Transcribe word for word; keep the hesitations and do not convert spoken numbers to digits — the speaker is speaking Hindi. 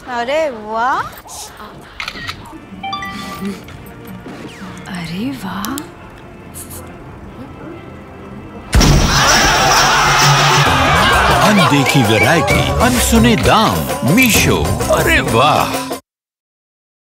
अरे वाह, अरे वाह। अनदेखी वैरायटी, अनसुने दाम, मीशो। अरे वाह।